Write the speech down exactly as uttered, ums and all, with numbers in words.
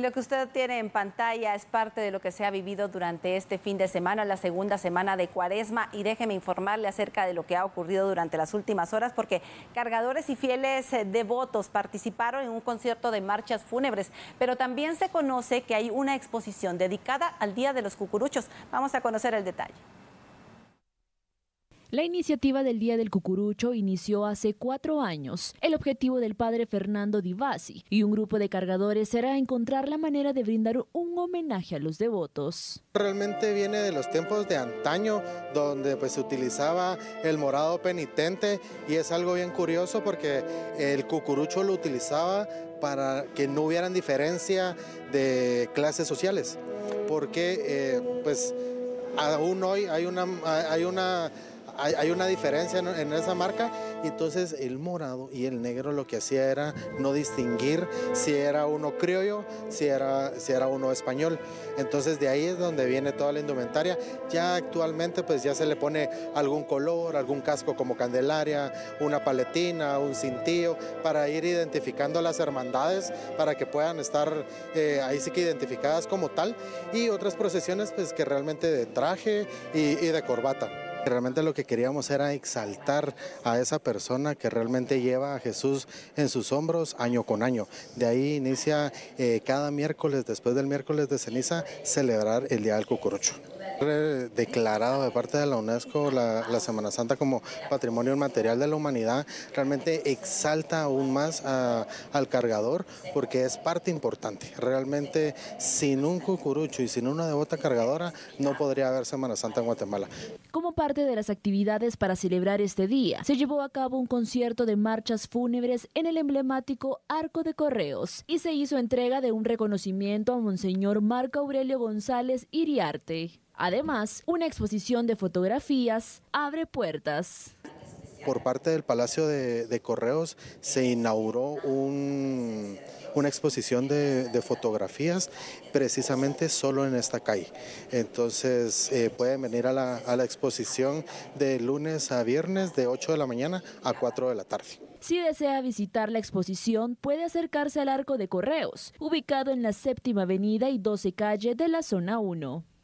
lo que usted tiene en pantalla es parte de lo que se ha vivido durante este fin de semana, la segunda semana de Cuaresma, y déjeme informarle acerca de lo que ha ocurrido durante las últimas horas, porque cargadores y fieles devotos participaron en un concierto de marchas fúnebres, pero también se conoce que hay una exposición dedicada al Día de los Cucuruchos. Vamos a conocer el detalle. La iniciativa del Día del Cucurucho inició hace cuatro años. El objetivo del padre Fernando Di Bassi y un grupo de cargadores era encontrar la manera de brindar un homenaje a los devotos. Realmente viene de los tiempos de antaño, donde pues se utilizaba el morado penitente, y es algo bien curioso porque el cucurucho lo utilizaba para que no hubieran diferencia de clases sociales, porque eh, pues aún hoy hay una... Hay una Hay, hay una diferencia en, en esa marca, y entonces el morado y el negro lo que hacía era no distinguir si era uno criollo, si era, si era uno español. Entonces de ahí es donde viene toda la indumentaria. Ya actualmente pues ya se le pone algún color, algún casco como Candelaria, una paletina, un cintillo, para ir identificando las hermandades, para que puedan estar eh, ahí sí que identificadas como tal, y otras procesiones pues que realmente de traje y, y de corbata. Realmente lo que queríamos era exaltar a esa persona que realmente lleva a Jesús en sus hombros año con año. De ahí inicia eh, cada miércoles, después del miércoles de ceniza, celebrar el Día del Cucurucho. Declarado de parte de la UNESCO la, la Semana Santa como Patrimonio Inmaterial de la Humanidad, realmente exalta aún más a, al cargador, porque es parte importante. Realmente sin un cucurucho y sin una devota cargadora no podría haber Semana Santa en Guatemala. Como parte de las actividades para celebrar este día, se llevó a cabo un concierto de marchas fúnebres en el emblemático Arco de Correos y se hizo entrega de un reconocimiento a Monseñor Marco Aurelio González Iriarte. Además, una exposición de fotografías abre puertas. Por parte del Palacio de, de Correos se inauguró un, una exposición de, de fotografías precisamente solo en esta calle. Entonces eh, pueden venir a la, a la exposición de lunes a viernes de ocho de la mañana a cuatro de la tarde. Si desea visitar la exposición, puede acercarse al Arco de Correos, ubicado en la séptima avenida y doce calle de la zona uno.